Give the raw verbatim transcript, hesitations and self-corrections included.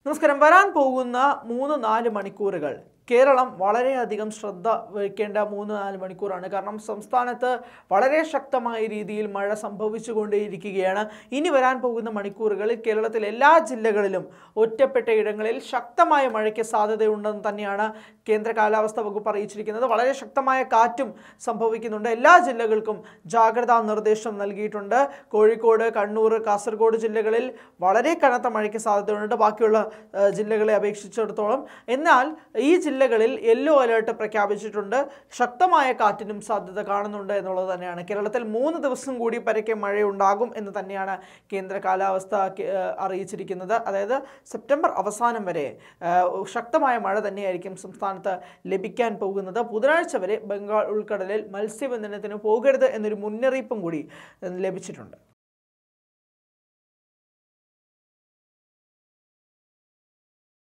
നമസ്കാരം. വരാൻ പോകുന്ന മൂന്ന് നാല് മണിക്കൂറുകൾ കേരളം വളരെയധികം ശ്രദ്ധ വയ്ക്കേണ്ട മൂന്ന് നാല് മണിക്കൂറാണ്. കാരണം സംസ്ഥാനത്ത് വളരെ ശക്തമായ രീതിയിൽ മഴ സംഭവിച്ചുകൊണ്ടേയിരിക്കുകയാണ്. ഇനി വരാൻ പോകുന്ന മണിക്കൂറുകളിൽ കേരളത്തിലെ എല്ലാ ജില്ലകളിലും ഒറ്റപ്പെട്ട ഇടങ്ങളിൽ ശക്തമായ മഴയ്ക്ക് സാധ്യതയുണ്ടെന്ന് തന്നെയാണ് കേന്ദ്ര കാലാവസ്ഥാ വകുപ്പ് അറിയിച്ചിരിക്കുന്നത്. വളരെ ശക്തമായ കാറ്റും സംഭവിക്കുന്നുണ്ട്. എല്ലാ ജില്ലകൾക്കും ജാഗ്രതാ നിർദ്ദേശം നൽകിയിട്ടുണ്ട്. കോഴിക്കോട്, കണ്ണൂർ, കാസർഗോഡ് ജില്ലകളിൽ വളരെ കനത്ത മഴയ്ക്ക് സാധ്യതയുണ്ട് ബാക്കിയുള്ള ജില്ലകളെ അപേക്ഷിച്ചിടത്തോളം. എന്നാൽ ഈ ജില്ലകളിൽ യെല്ലോ അലേർട്ട് പ്രഖ്യാപിച്ചിട്ടുണ്ട്. ശക്തമായ കാറ്റിനും സാധ്യത കാണുന്നുണ്ട് എന്നുള്ളത് തന്നെയാണ്. കേരളത്തിൽ മൂന്ന് ദിവസം കൂടി പരക്കെ മഴയുണ്ടാകും എന്ന് തന്നെയാണ് കേന്ദ്ര കാലാവസ്ഥ അറിയിച്ചിരിക്കുന്നത്. അതായത് സെപ്റ്റംബർ അവസാനം വരെ ശക്തമായ മഴ തന്നെയായിരിക്കും സംസ്ഥാനത്ത് ലഭിക്കാൻ പോകുന്നത്. ബുധനാഴ്ച വരെ ബംഗാൾ ഉൾക്കടലിൽ മത്സ്യബന്ധനത്തിന് പോകരുത് എന്നൊരു മുന്നറിയിപ്പും കൂടി ലഭിച്ചിട്ടുണ്ട്.